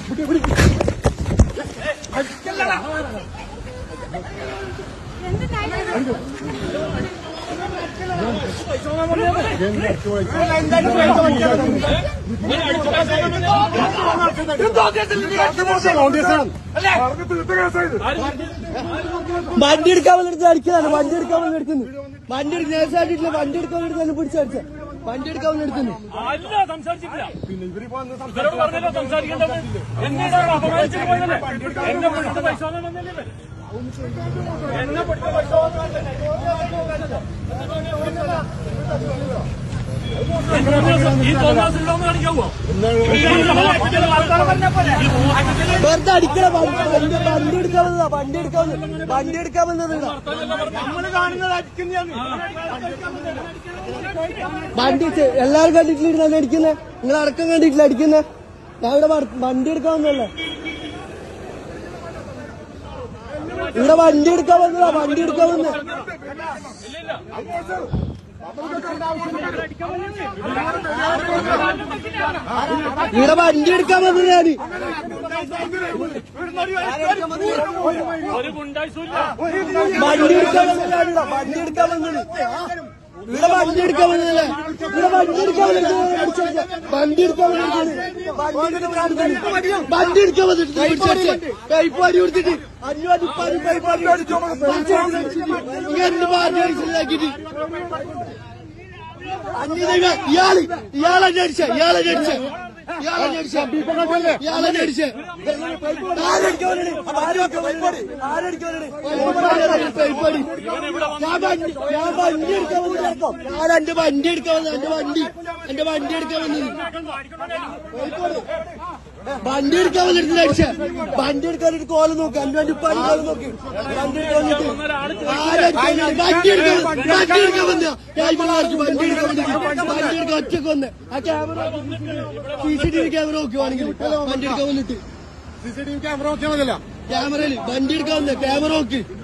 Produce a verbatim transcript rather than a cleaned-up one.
വണ്ടി എടുക്കാൻ വന്നിട്ട് അടിക്കലാണ്. വണ്ടി എടുക്കാൻ വന്ന് എടുക്കുന്നു. വണ്ടി നേഴ്സായിട്ടില്ല. വണ്ടി എടുക്കാൻ വേണ്ടി തന്നെ പിടിച്ചടിച്ച. വണ്ടി എടുക്കാൻ വന്ന് എടുക്കുന്നു. പിന്നെ ഇവര് പറഞ്ഞല്ലോ സംസാരിക്കേണ്ടത്. എന്നെ അപമാനിച്ചിട്ട് പോയതല്ലേ? എന്നെ പിടിച്ച പൈസ എന്നെ പിടിച്ച പൈസ ഈ തോന്നാസിലോന്ന് കാണിക്കാവോ? വെറുതെ അടിക്കണ. വണ്ടി എടുക്കാൻ വന്നതാ. വണ്ടി എടുക്കാൻ വന്നത് വണ്ടി എടുക്കാൻ വന്നത് വണ്ടി എല്ലാവരും കണ്ടിട്ടില്ല അടിക്കുന്നേ. നിങ്ങൾ അടക്കം കണ്ടിട്ടില്ല അടിക്കുന്നേ. ഞാൻ ഇവിടെ വണ്ടി എടുക്കാൻ വന്നല്ലേ. ഇവിടെ വണ്ടി എടുക്കാൻ വന്നതാ. വണ്ടി എടുക്കാൻ വന്നേ. ഇവിടെ വണ്ടി എടുക്കാൻ വന്നത് ഞാന്. വണ്ടി എടുക്കാൻ വന്നതാണ്. വണ്ടി എടുക്കാൻ വന്നത് ഇവിടെ വണ്ടി എടുക്കാൻ വന്നതല്ലേ. ഇവിടെ വണ്ടി എടുക്കാൻ വന്നിട്ട് വണ്ടി എടുക്കാൻ വന്നിട്ട് വണ്ടി എടുക്കാൻ വന്നിട്ട് കൈപ്പാടി കൊടുത്തിട്ട് അഞ്ഞൂറ് ഉപ്പാടി കൈപ്പാടി എന്ത് പാർട്ടി മനസ്സിലാക്കിട്ട് അഞ്ഞൂറ് ഇയാള് ഇയാളെ അടിച്ച ഇയാളെ അടിച്ച ഇയാളെ അടിച്ച ഇയാളെ അടിച്ച ആരടിക്കാനാണ് ആരടിക്കാനാണ് കൈപ്പാടി. ഞാൻ വണ്ടി ഞാൻ വണ്ടി എടുക്കാൻ വന്നോ. ഞാൻ എന്റെ വണ്ടി എടുക്കാൻ വന്നത്. എന്റെ വണ്ടി എന്റെ വണ്ടി എടുക്കാൻ വന്നത്. വണ്ടി എടുക്കാൻ വന്നിട്ട് അടിച്ച. വണ്ടി എടുക്കാനായിട്ട് കോലം നോക്കി. അഞ്ചു വണ്ടി ഉപ്പാടി കോലം നോക്കി. വണ്ടി എടുക്കാൻ വന്നിട്ട് ആരടിക്കാൻ വണ്ടി എടുക്കാൻ വണ്ടി എടുക്കാൻ വന്ന ഞാൻ വണ്ടി എടുക്കാൻ വന്നിട്ട് വണ്ടി എടുക്കാൻ ഒറ്റക്ക് വന്ന് ആ camera C C T V camera നോക്കുവാണെങ്കിൽ വണ്ടി എടുക്കാൻ വന്നിട്ട് C C T V camera നോക്കിയാൽ മതിയല്ല. ക്യാമറയിൽ വണ്ടി എടുക്കാൻ വന്ന ക്യാമറ നോക്കി